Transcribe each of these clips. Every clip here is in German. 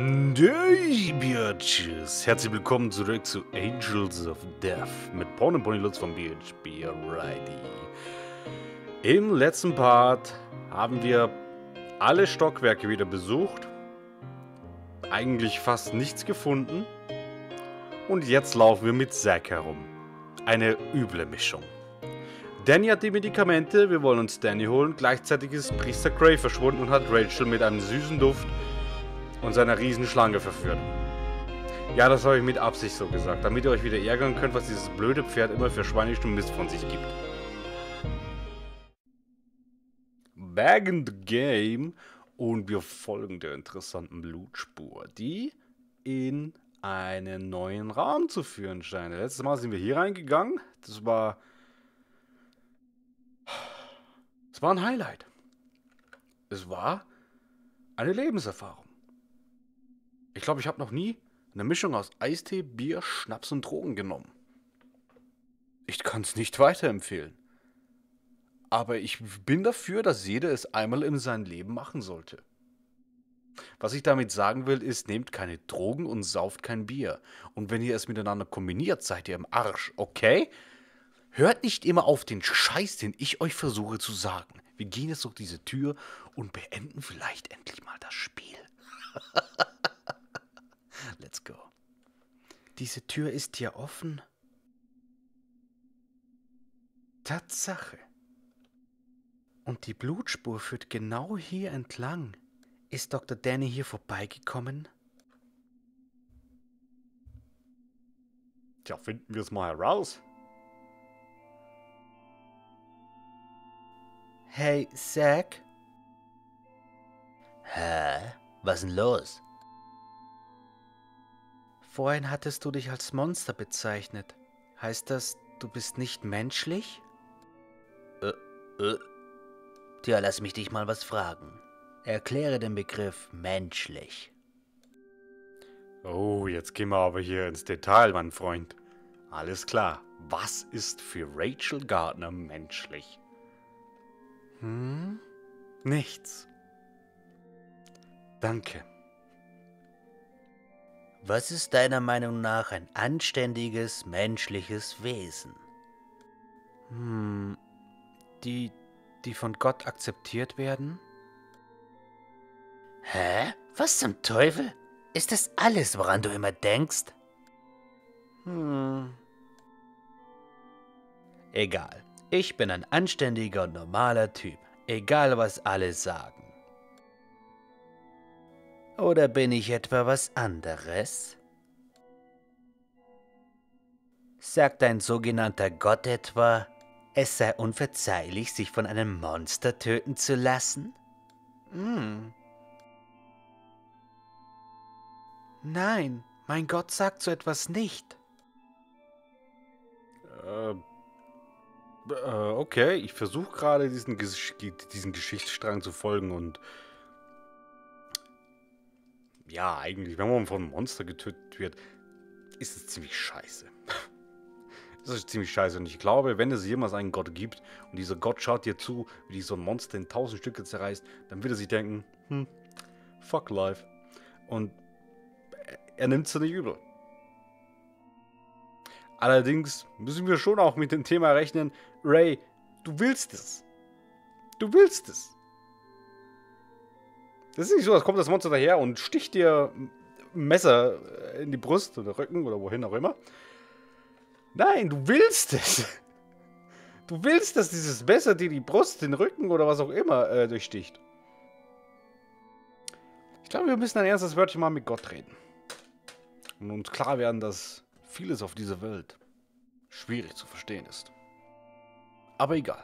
Hey, Bitches! Herzlich willkommen zurück zu Angels of Death mit Paul und Pony Lutz von BHB Alrighty. Im letzten Part haben wir alle Stockwerke wieder besucht, eigentlich fast nichts gefunden und jetzt laufen wir mit Zack herum. Eine üble Mischung. Danny hat die Medikamente, wir wollen uns Danny holen, gleichzeitig ist Priester Gray verschwunden und hat Rachel mit einem süßen Duft und seiner Riesenschlange verführt. Ja, das habe ich mit Absicht so gesagt, damit ihr euch wieder ärgern könnt, was dieses blöde Pferd immer für Schweinischen und Mist von sich gibt. Back in the game und wir folgen der interessanten Blutspur, die in einen neuen Raum zu führen scheint. Letztes Mal sind wir hier reingegangen, das war ein Highlight. Es war eine Lebenserfahrung. Ich glaube, ich habe noch nie eine Mischung aus Eistee, Bier, Schnaps und Drogen genommen. Ich kann es nicht weiterempfehlen. Aber ich bin dafür, dass jeder es einmal in seinem Leben machen sollte. Was ich damit sagen will, ist, nehmt keine Drogen und sauft kein Bier. Und wenn ihr es miteinander kombiniert, seid ihr im Arsch, okay? Hört nicht immer auf den Scheiß, den ich euch versuche zu sagen. Wir gehen jetzt durch diese Tür und beenden vielleicht endlich mal das Spiel. Let's go. Diese Tür ist hier offen. Tatsache. Und die Blutspur führt genau hier entlang. Ist Dr. Danny hier vorbeigekommen? Tja, finden wir es mal heraus. Hey, Zack? Hä? Was denn los? Vorhin hattest du dich als Monster bezeichnet. Heißt das, du bist nicht menschlich? Tja, lass mich dich mal was fragen. Erkläre den Begriff menschlich. Oh, jetzt gehen wir aber hier ins Detail, mein Freund. Alles klar. Was ist für Rachel Gardner menschlich? Nichts. Danke. Was ist deiner Meinung nach ein anständiges, menschliches Wesen? Die von Gott akzeptiert werden? Hä? Was zum Teufel? Ist das alles, woran du immer denkst? Egal. Ich bin ein anständiger und normaler Typ. Egal, was alle sagen. Oder bin ich etwa was anderes? Sagt ein sogenannter Gott etwa, es sei unverzeihlich, sich von einem Monster töten zu lassen? Nein, mein Gott sagt so etwas nicht. Okay, ich versuche gerade diesen Geschichtsstrang zu folgen und ja, eigentlich, wenn man von einem Monster getötet wird, ist es ziemlich scheiße. Das ist ziemlich scheiße und ich glaube, wenn es jemals einen Gott gibt und dieser Gott schaut dir zu, wie dich so ein Monster in 1000 Stücke zerreißt, dann wird er sich denken, fuck life. Und er nimmt es nicht übel. Allerdings müssen wir schon auch mit dem Thema rechnen, Ray, du willst es. Du willst es. Das ist nicht so, als kommt das Monster daher und sticht dir ein Messer in die Brust oder Rücken oder wohin auch immer. Nein, du willst es. Du willst, dass dieses Messer dir die Brust, den Rücken oder was auch immer durchsticht. Ich glaube, wir müssen ein ernstes Wörtchen mal mit Gott reden. Und uns klar werden, dass vieles auf dieser Welt schwierig zu verstehen ist. Aber egal.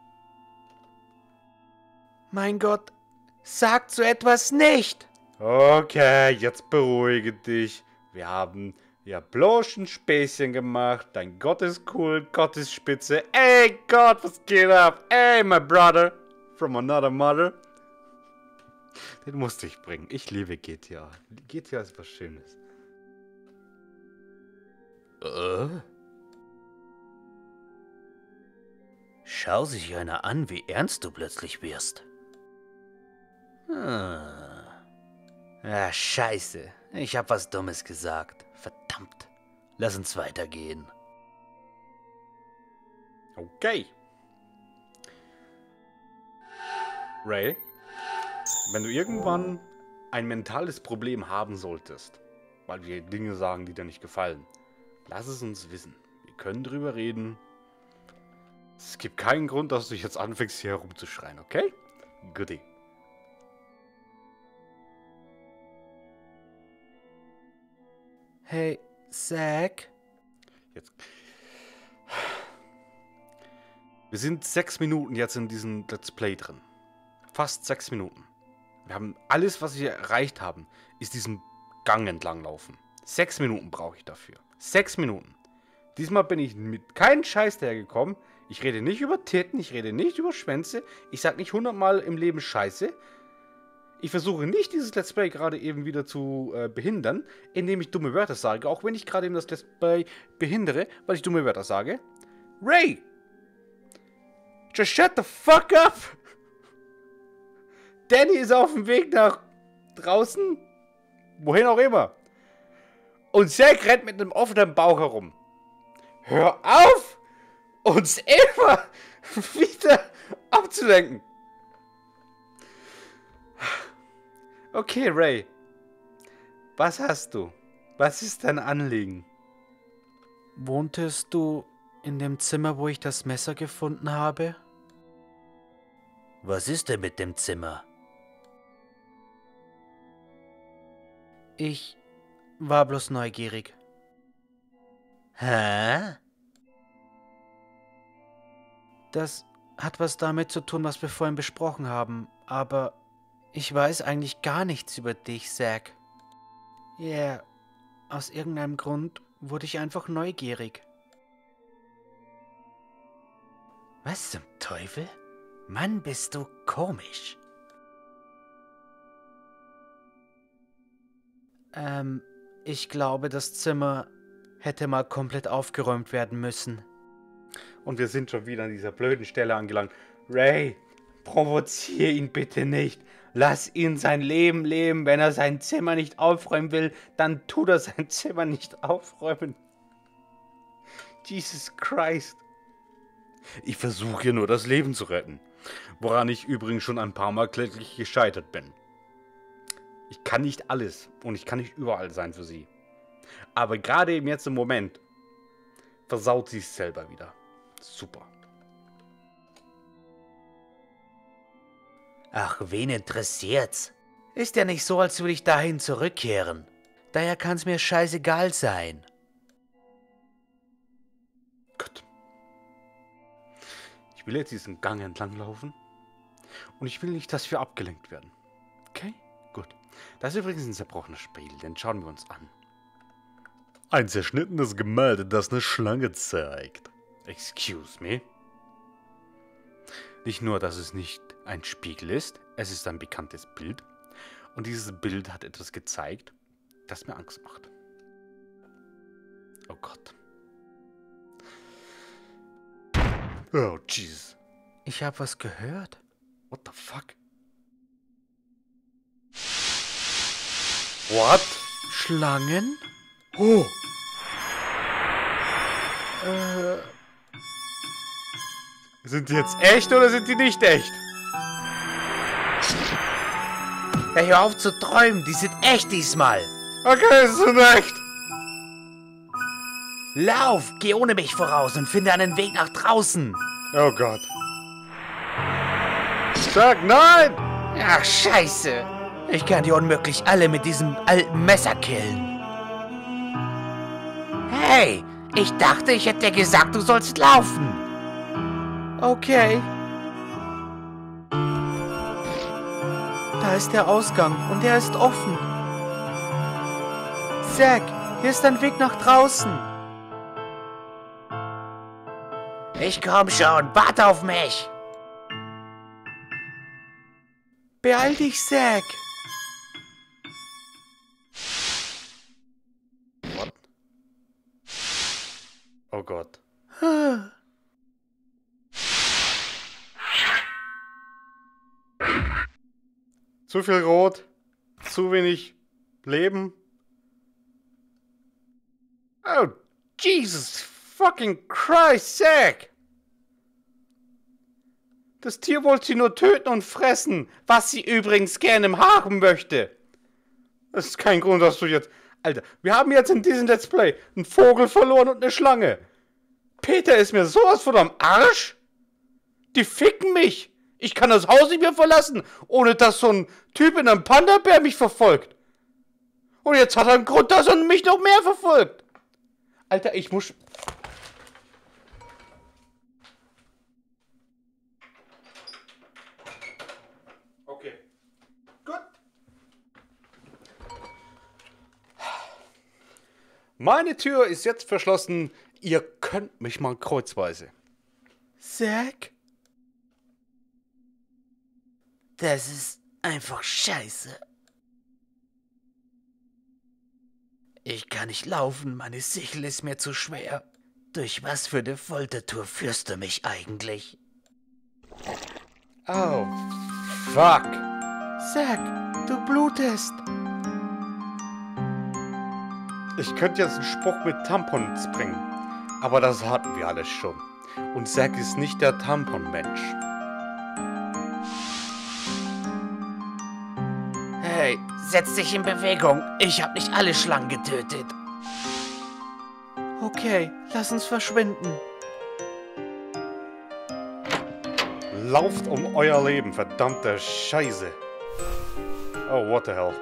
Mein Gott, sagt so etwas nicht! Okay, jetzt beruhige dich. Wir haben ja bloß ein Späßchen gemacht. Dein Gott ist cool, Gott ist spitze. Ey Gott, was geht ab? Ey, my brother from another mother. Den musste ich bringen. Ich liebe GTA. GTA ist was Schönes. Schau sich einer an, wie ernst du plötzlich wirst. Ah, scheiße. Ich hab was Dummes gesagt. Verdammt. Lass uns weitergehen. Okay. Ray, wenn du irgendwann ein mentales Problem haben solltest, weil wir Dinge sagen, die dir nicht gefallen, lass es uns wissen. Wir können drüber reden. Es gibt keinen Grund, dass du dich jetzt anfängst, hier herumzuschreien, okay? Goodie. Hey, Zack? Jetzt. Wir sind 6 Minuten jetzt in diesem Let's Play drin. Fast 6 Minuten. Wir haben alles, was wir erreicht haben, ist diesen Gang entlang laufen. 6 Minuten brauche ich dafür. 6 Minuten. Diesmal bin ich mit keinem Scheiß dahergekommen. Ich rede nicht über Titten, ich rede nicht über Schwänze. Ich sage nicht 100-mal im Leben Scheiße. Ich versuche nicht, dieses Let's Play gerade eben wieder zu behindern, indem ich dumme Wörter sage. Auch wenn ich gerade eben das Let's Play behindere, weil ich dumme Wörter sage. Ray! Just shut the fuck up! Danny ist auf dem Weg nach draußen. Wohin auch immer. Und Zack rennt mit einem offenen Bauch herum. Hör auf, uns immer wieder abzulenken. Okay, Ray. Was hast du? Was ist dein Anliegen? Wohntest du in dem Zimmer, wo ich das Messer gefunden habe? Was ist denn mit dem Zimmer? Ich war bloß neugierig. Hä? Das hat was damit zu tun, was wir vorhin besprochen haben, aber ich weiß eigentlich gar nichts über dich, Zack. Ja, yeah, aus irgendeinem Grund wurde ich einfach neugierig. Was zum Teufel? Mann, bist du komisch. Ich glaube, das Zimmer hätte mal komplett aufgeräumt werden müssen. Und wir sind schon wieder an dieser blöden Stelle angelangt. Ray, provoziere ihn bitte nicht. Lass ihn sein Leben leben. Wenn er sein Zimmer nicht aufräumen will, dann tut er sein Zimmer nicht aufräumen. Jesus Christ. Ich versuche hier nur, das Leben zu retten. Woran ich übrigens schon ein paar Mal kläglich gescheitert bin. Ich kann nicht alles und ich kann nicht überall sein für sie. Aber gerade eben jetzt im Moment versaut sie es selber wieder. Super. Ach, wen interessiert's? Ist ja nicht so, als würde ich dahin zurückkehren. Daher kann's mir scheißegal sein. Gut. Ich will jetzt diesen Gang entlang laufen. Und ich will nicht, dass wir abgelenkt werden. Okay? Gut. Das ist übrigens ein zerbrochenes Spiel. Den schauen wir uns an. Ein zerschnittenes Gemälde, das eine Schlange zeigt. Excuse me. Nicht nur, dass es nicht ein Spiegel ist, es ist ein bekanntes Bild. Und dieses Bild hat etwas gezeigt, das mir Angst macht. Oh Gott. Oh, Jesus. Ich habe was gehört. What the fuck? What? Schlangen? Oh. Sind die jetzt echt oder sind die nicht echt? Ja, hör auf zu träumen, die sind echt diesmal. Okay, es sind echt. Lauf, geh ohne mich voraus und finde einen Weg nach draußen. Oh Gott. Sag nein! Ach, scheiße. Ich kann die unmöglich alle mit diesem alten Messer killen. Hey, ich dachte, ich hätte dir gesagt, du sollst laufen. Okay. Da ist der Ausgang und er ist offen. Zack, hier ist ein Weg nach draußen. Ich komm schon, warte auf mich. Beeil dich, Zack. What? Oh Gott. Zu viel Rot, zu wenig leben. Oh, Jesus fucking Christ, Zack! Das Tier wollte sie nur töten und fressen, was sie übrigens gerne haben möchte. Das ist kein Grund, dass du jetzt... Alter, wir haben jetzt in diesem Let's Play einen Vogel verloren und eine Schlange. Peter ist mir sowas von am Arsch. Die ficken mich. Ich kann das Haus nicht mehr verlassen, ohne dass so ein Typ in einem Panda-Bär mich verfolgt. Und jetzt hat er einen Grund, dass er mich noch mehr verfolgt. Alter, ich muss... Okay. Gut. Meine Tür ist jetzt verschlossen. Ihr könnt mich mal kreuzweise. Zack? Das ist einfach scheiße. Ich kann nicht laufen, meine Sichel ist mir zu schwer. Durch was für eine Foltertour führst du mich eigentlich? Oh, fuck. Zack, du blutest. Ich könnte jetzt einen Spruch mit Tampons bringen, aber das hatten wir alles schon. Und Zack ist nicht der Tampon-Mensch. Hey, setz dich in Bewegung. Ich hab nicht alle Schlangen getötet. Okay, lass uns verschwinden. Lauft um euer Leben, verdammte Scheiße. Oh, what the hell.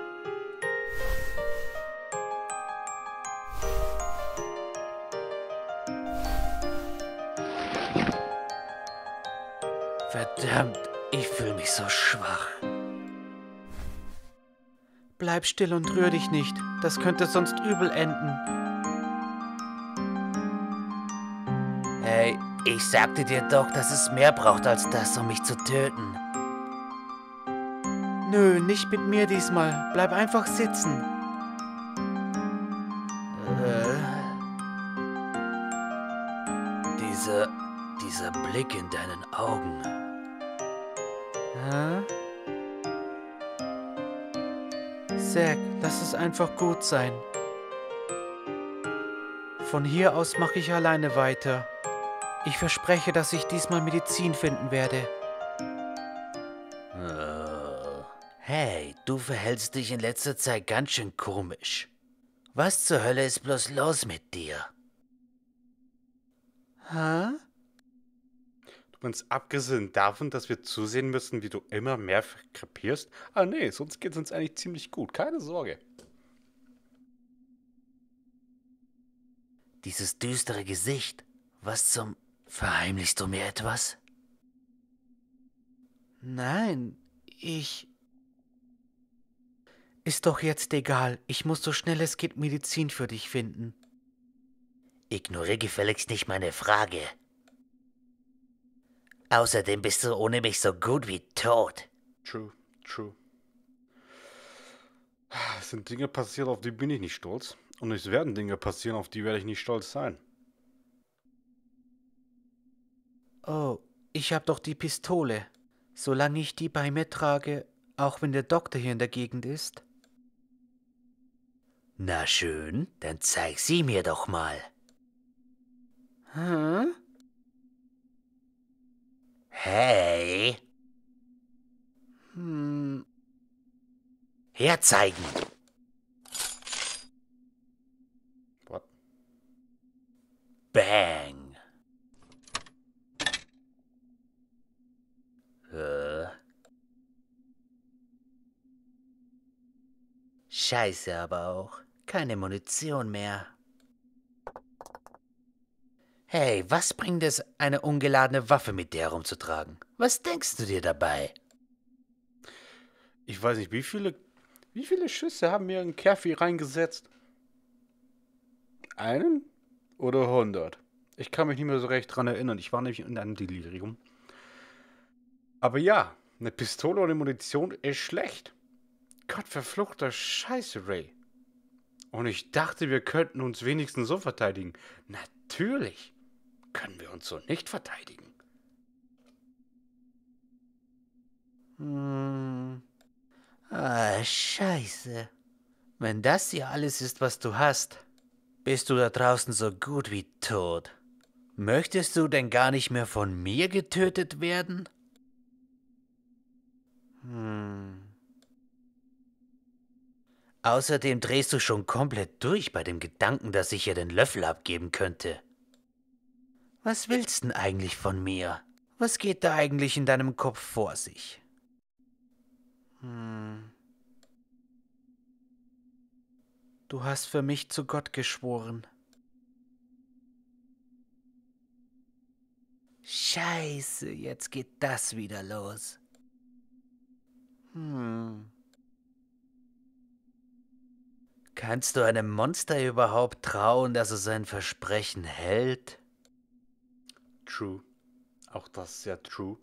Verdammt, ich fühle mich so schwach. Bleib still und rühr dich nicht. Das könnte sonst übel enden. Hey, ich sagte dir doch, dass es mehr braucht als das, um mich zu töten. Nö, nicht mit mir diesmal. Bleib einfach sitzen. Dieser Blick in deinen Augen. Hä? Zack, lass es einfach gut sein. Von hier aus mache ich alleine weiter. Ich verspreche, dass ich diesmal Medizin finden werde. Hey, du verhältst dich in letzter Zeit ganz schön komisch. Was zur Hölle ist bloß los mit dir? Hä? Du meinst, abgesehen davon, dass wir zusehen müssen, wie du immer mehr krepierst? Ah nee, sonst geht es uns eigentlich ziemlich gut. Keine Sorge. Dieses düstere Gesicht. Was zum... Verheimlichst du mir etwas? Nein, Ist doch jetzt egal. Ich muss so schnell es geht Medizin für dich finden. Ignoriere gefälligst nicht meine Frage. Außerdem bist du ohne mich so gut wie tot. True, true. Es sind Dinge passiert, auf die bin ich nicht stolz. Und es werden Dinge passieren, auf die werde ich nicht stolz sein. Oh, ich hab doch die Pistole. Solange ich die bei mir trage, auch wenn der Doktor hier in der Gegend ist. Na schön, dann zeig sie mir doch mal. Hä? Hey. Herzeigen. What? Bang. Scheiße aber auch. Keine Munition mehr. Hey, was bringt es, eine ungeladene Waffe mit dir herumzutragen? Was denkst du dir dabei? Ich weiß nicht, wie viele Schüsse haben wir in Kerfi reingesetzt? Einen oder 100? Ich kann mich nicht mehr so recht dran erinnern. Ich war nämlich in einem Delirium. Aber ja, eine Pistole ohne Munition ist schlecht. Gott verfluchter Scheiße, Ray. Und ich dachte, wir könnten uns wenigstens so verteidigen. Natürlich können wir uns so nicht verteidigen. Ah, Scheiße. Wenn das hier alles ist, was du hast, bist du da draußen so gut wie tot. Möchtest du denn gar nicht mehr von mir getötet werden? Außerdem drehst du schon komplett durch bei dem Gedanken, dass ich ihr den Löffel abgeben könnte. Was willst denn eigentlich von mir? Was geht da eigentlich in deinem Kopf vor sich? Du hast für mich zu Gott geschworen. Scheiße, jetzt geht das wieder los. Kannst du einem Monster überhaupt trauen, dass es sein Versprechen hält? True. Auch das ist ja true.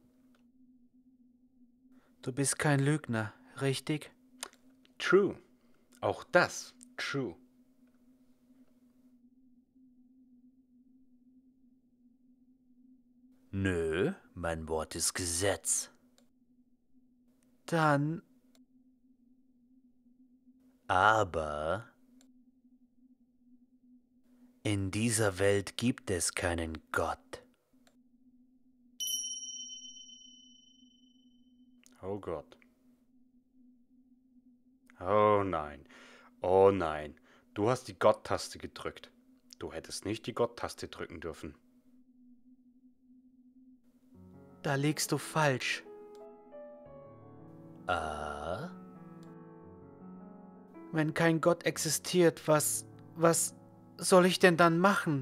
Du bist kein Lügner, richtig? True. Auch das true. Nö, mein Wort ist Gesetz. Dann... Aber... In dieser Welt gibt es keinen Gott. Oh Gott. Oh nein. Oh nein. Du hast die Gott-Taste gedrückt. Du hättest nicht die Gott-Taste drücken dürfen. Da liegst du falsch. Wenn kein Gott existiert, was soll ich denn dann machen?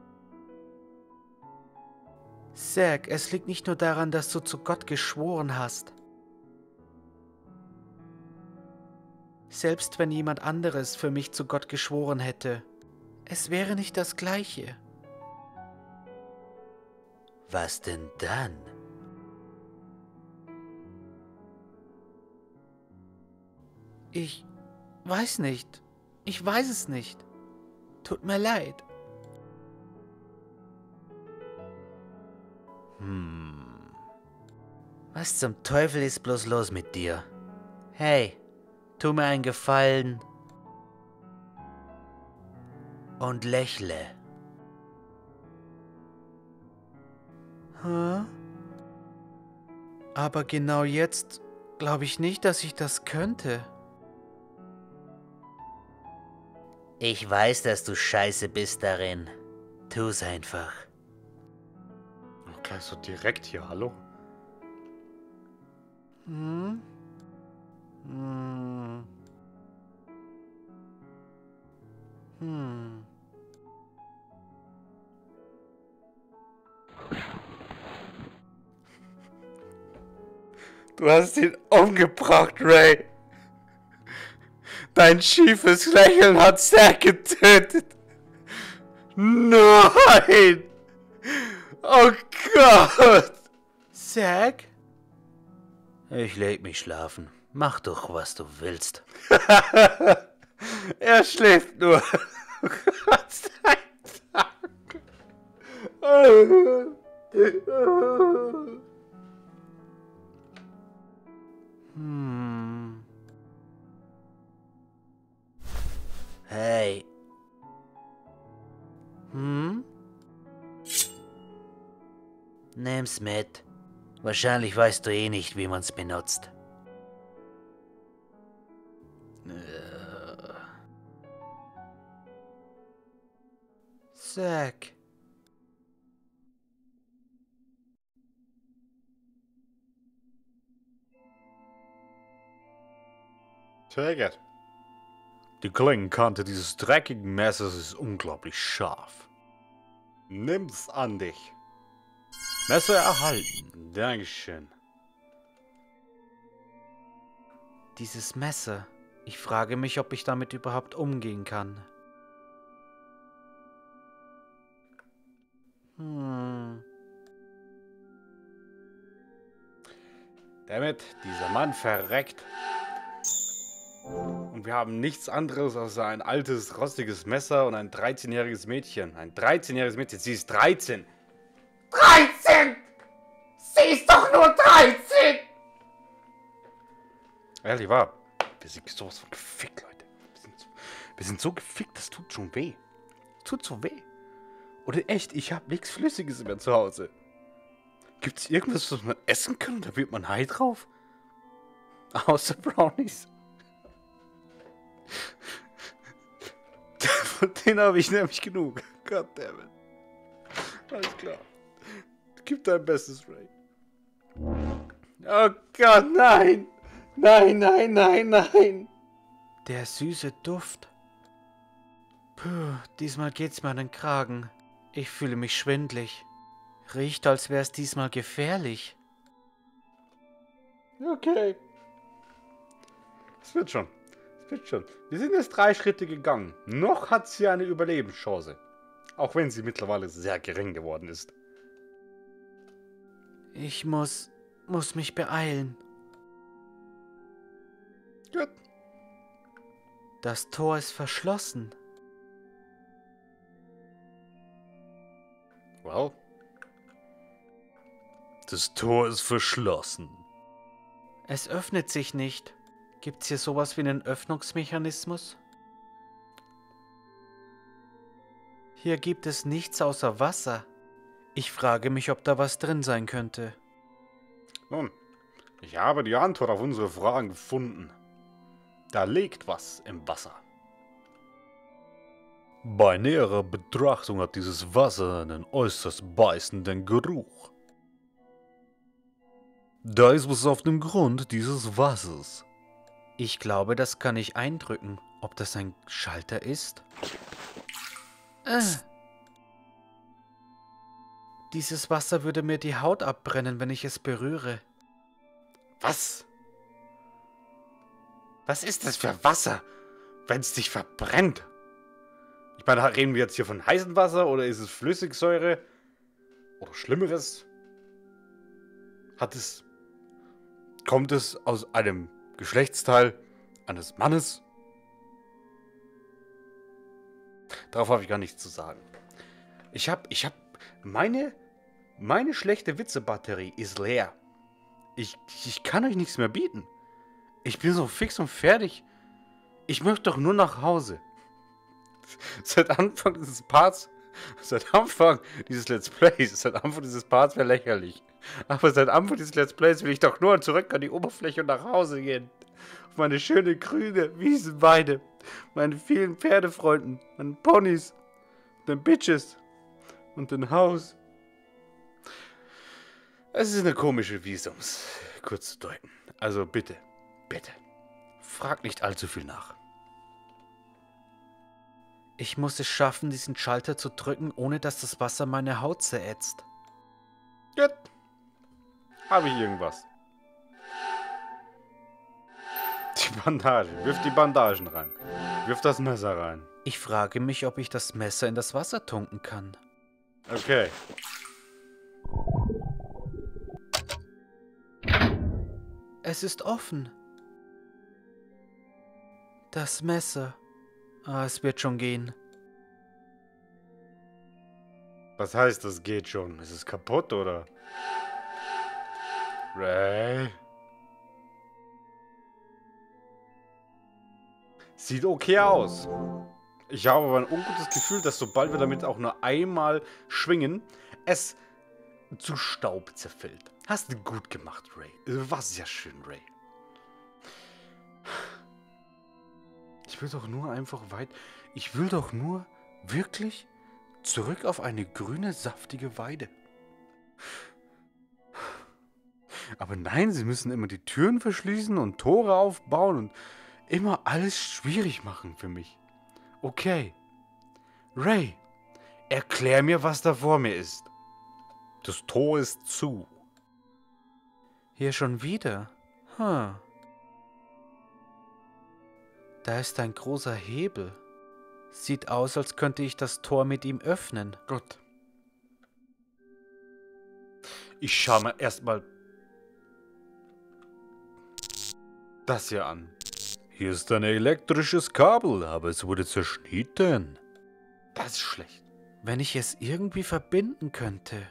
Zack, es liegt nicht nur daran, dass du zu Gott geschworen hast. Selbst wenn jemand anderes für mich zu Gott geschworen hätte, es wäre nicht das Gleiche. Was denn dann? Ich weiß nicht. Ich weiß es nicht. Tut mir leid. Was zum Teufel ist bloß los mit dir? Hey, tu mir einen Gefallen und lächle. Hä? Aber genau jetzt glaube ich nicht, dass ich das könnte. Ich weiß, dass du scheiße bist darin. Tu's einfach. Oh, gleich so direkt hier, hallo? Du hast ihn umgebracht, Ray. Dein schiefes Lächeln hat Zack getötet. Nein! Oh Gott! Zack? Ich leg mich schlafen. Mach doch, was du willst. Er schläft nur. Gott sei Dank. Hey. Nimm's mit. Wahrscheinlich weißt du eh nicht, wie man's benutzt. Zack. Take it. Die Klingenkante dieses dreckigen Messers ist unglaublich scharf. Nimm's an dich. Messer erhalten. Dankeschön. Dieses Messer. Ich frage mich, ob ich damit überhaupt umgehen kann. Damit, dieser Mann verreckt. Und wir haben nichts anderes als ein altes, rostiges Messer und ein 13-jähriges Mädchen. Ein 13-jähriges Mädchen. Sie ist 13. 13! Sie ist doch nur 13! Ehrlich wahr. Wir sind sowas von gefickt, Leute. Wir sind so Wir sind so gefickt, das tut schon weh. Tut so weh. Oder echt, ich habe nichts Flüssiges mehr zu Hause. Gibt es irgendwas, was man essen kann und da wird man high drauf? Außer Brownies. Von denen habe ich nämlich genug. Goddammit. Alles klar. Gib dein Bestes, Ray. Oh Gott, nein! Nein, nein, nein, nein! Der süße Duft. Puh, diesmal geht's mir an den Kragen. Ich fühle mich schwindlig. Riecht, als wäre es diesmal gefährlich. Okay. Es wird schon. Es wird schon. Wir sind jetzt 3 Schritte gegangen. Noch hat sie eine Überlebenschance. Auch wenn sie mittlerweile sehr gering geworden ist. Ich muss mich beeilen. Gut. Das Tor ist verschlossen. Well. Das Tor ist verschlossen. Es öffnet sich nicht. Gibt's hier sowas wie einen Öffnungsmechanismus? Hier gibt es nichts außer Wasser. Ich frage mich, ob da was drin sein könnte. Nun, ich habe die Antwort auf unsere Fragen gefunden. Da liegt was im Wasser. Bei näherer Betrachtung hat dieses Wasser einen äußerst beißenden Geruch. Da ist was auf dem Grund dieses Wassers. Ich glaube, das kann ich eindrücken. Ob das ein Schalter ist? Dieses Wasser würde mir die Haut abbrennen, wenn ich es berühre. Was? Was ist das für Wasser, wenn es dich verbrennt? Ich meine, reden wir jetzt hier von heißem Wasser oder ist es Flüssigsäure? Oder Schlimmeres? Kommt es aus einem Geschlechtsteil eines Mannes? Darauf habe ich gar nichts zu sagen. Meine schlechte Witzebatterie ist leer. Ich kann euch nichts mehr bieten. Ich bin so fix und fertig. Ich möchte doch nur nach Hause. Seit Anfang dieses Parts wäre lächerlich. Aber seit Anfang dieses Let's Plays will ich doch nur zurück an die Oberfläche und nach Hause gehen. Auf meine schöne grüne Wiesenweide. Meine vielen Pferdefreunden, meine Ponys, den Bitches und den Haus. Es ist eine komische Wiese, um es kurz zu deuten. Also bitte, bitte, frag nicht allzu viel nach. Ich muss es schaffen, diesen Schalter zu drücken, ohne dass das Wasser meine Haut zerätzt. Gut. Habe ich irgendwas? Die Bandage. Wirf die Bandagen rein. Wirf das Messer rein. Ich frage mich, ob ich das Messer in das Wasser tunken kann. Okay. Es ist offen. Das Messer. Es wird schon gehen. Was heißt, das geht schon? Ist es kaputt, oder? Ray? Sieht okay aus. Ich habe aber ein ungutes Gefühl, dass sobald wir damit auch nur einmal schwingen, es zu Staub zerfällt. Hast du gut gemacht, Ray. War sehr schön, Ray. Ich will doch nur wirklich zurück auf eine grüne, saftige Weide. Aber nein, sie müssen immer die Türen verschließen und Tore aufbauen und immer alles schwierig machen für mich. Okay. Ray, erklär mir, was da vor mir ist. Das Tor ist zu. Hier schon wieder? Da ist ein großer Hebel. Sieht aus, als könnte ich das Tor mit ihm öffnen. Gut. Ich schaue mir erstmal das hier an. Hier ist ein elektrisches Kabel, aber es wurde zerschnitten. Das ist schlecht. Wenn ich es irgendwie verbinden könnte.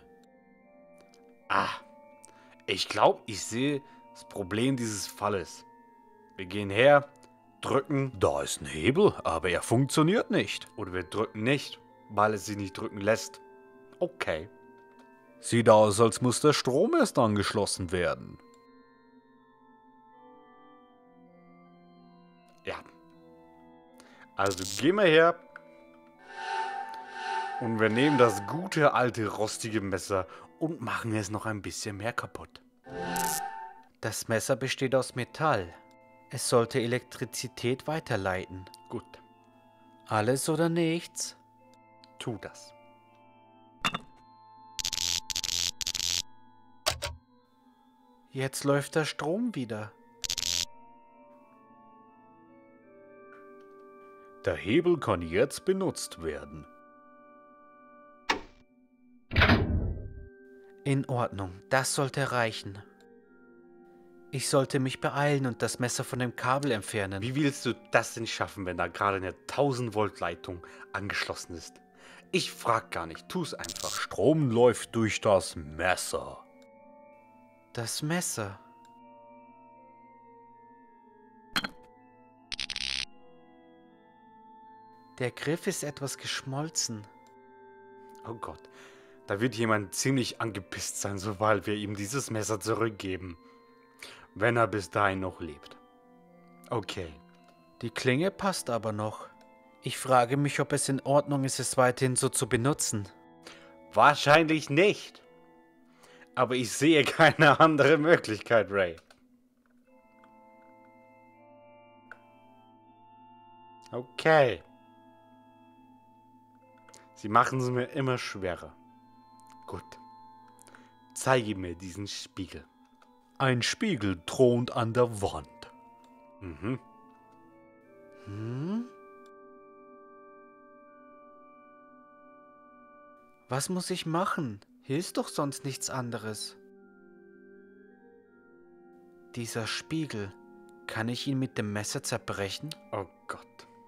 Ich glaube, ich sehe das Problem dieses Falles. Wir gehen her, drücken. Da ist ein Hebel, aber er funktioniert nicht. Oder wir drücken nicht, weil es sich nicht drücken lässt. Okay. Sieht aus, als muss der Strom erst angeschlossen werden. Ja. Also gehen wir her. Und wir nehmen das gute, alte, rostige Messer und machen es noch ein bisschen mehr kaputt. Das Messer besteht aus Metall. Es sollte Elektrizität weiterleiten. Gut, Alles oder nichts? tu das. Jetzt läuft der Strom wieder. Der Hebel kann jetzt benutzt werden. In Ordnung, das sollte reichen. Ich sollte mich beeilen und das Messer von dem Kabel entfernen. Wie willst du das denn schaffen, wenn da gerade eine 1000-Volt-Leitung angeschlossen ist? Ich frag gar nicht, tu's einfach. Strom läuft durch das Messer. Das Messer. Der Griff ist etwas geschmolzen. Oh Gott, da wird jemand ziemlich angepisst sein, sobald wir ihm dieses Messer zurückgeben. Wenn er bis dahin noch lebt. Okay. Die Klinge passt aber noch. Ich frage mich, ob es in Ordnung ist, es weiterhin so zu benutzen. Wahrscheinlich nicht. Aber ich sehe keine andere Möglichkeit, Ray. Okay. Sie machen es mir immer schwerer. Gut. Zeige mir diesen Spiegel. Ein Spiegel thront an der Wand. Mhm. Was muss ich machen? Hier ist doch sonst nichts anderes. Dieser Spiegel, kann ich ihn mit dem Messer zerbrechen? Oh Gott.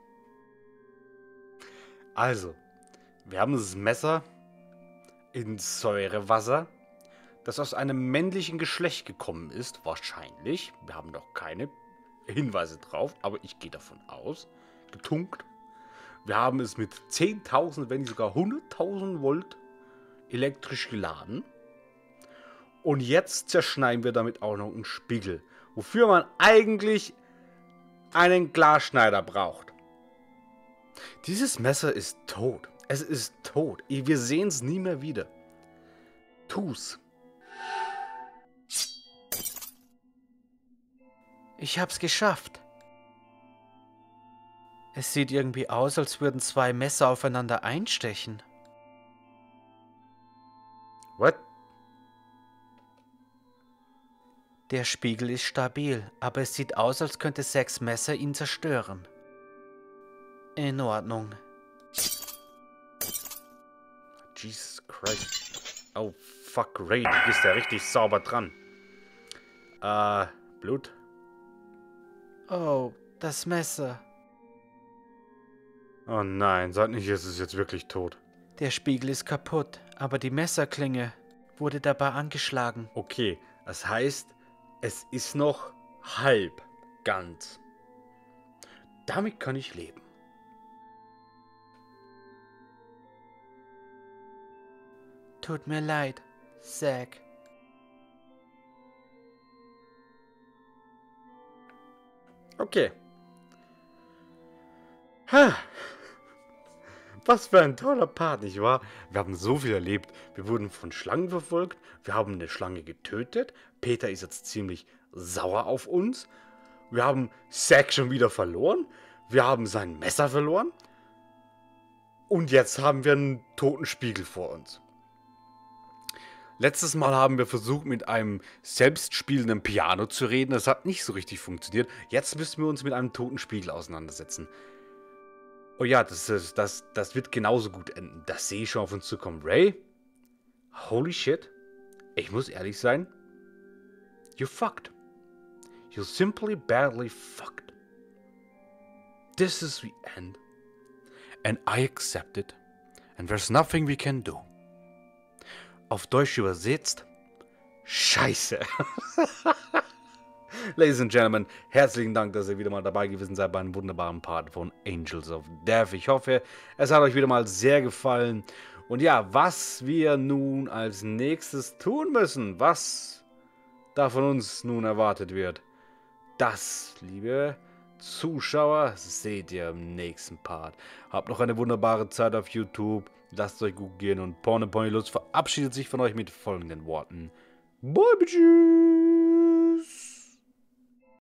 Also, wir haben das Messer in Säurewasser, das aus einem männlichen Geschlecht gekommen ist, wahrscheinlich. Wir haben noch keine Hinweise drauf, aber ich gehe davon aus. Getunkt. Wir haben es mit 10.000, wenn nicht sogar 100.000 Volt elektrisch geladen. Und jetzt zerschneiden wir damit auch noch einen Spiegel, wofür man eigentlich einen Glasschneider braucht. Dieses Messer ist tot. Es ist tot. Wir sehen es nie mehr wieder. Tu's. Ich hab's geschafft. Es sieht irgendwie aus, als würden zwei Messer aufeinander einstechen. What? Der Spiegel ist stabil, aber es sieht aus, als könnte 6 Messer ihn zerstören. In Ordnung. Jesus Christ. Oh, fuck, Ray, du bist ja richtig sauber dran. Blut? Oh, das Messer. Oh nein, sag nicht, es ist jetzt wirklich tot. Der Spiegel ist kaputt, aber die Messerklinge wurde dabei angeschlagen. Okay, das heißt, es ist noch halb ganz. Damit kann ich leben. Tut mir leid, Zack. Okay. Ha. Was für ein toller Part, nicht wahr? Wir haben so viel erlebt. Wir wurden von Schlangen verfolgt. Wir haben eine Schlange getötet. Peter ist jetzt ziemlich sauer auf uns. Wir haben Zack schon wieder verloren. Wir haben sein Messer verloren. Und jetzt haben wir einen toten Spiegel vor uns. Letztes Mal haben wir versucht, mit einem selbstspielenden Piano zu reden. Das hat nicht so richtig funktioniert. Jetzt müssen wir uns mit einem toten Spiegel auseinandersetzen. Oh ja, das wird genauso gut enden. Das sehe ich schon auf uns zukommen. Ray? Holy shit. Ich muss ehrlich sein. You're fucked. You're simply badly fucked. This is the end. And I accept it. And there's nothing we can do. Auf Deutsch übersetzt. Scheiße. Ladies and Gentlemen, herzlichen Dank, dass ihr wieder mal dabei gewesen seid bei einem wunderbaren Part von Angels of Death. Ich hoffe, es hat euch wieder mal sehr gefallen. Und ja, was wir nun als nächstes tun müssen, was da von uns nun erwartet wird, das, liebe Zuschauer, seht ihr im nächsten Part. Habt noch eine wunderbare Zeit auf YouTube. Lasst es euch gut gehen und Pornopony Lutz verabschiedet sich von euch mit folgenden Worten. Bye, bitches!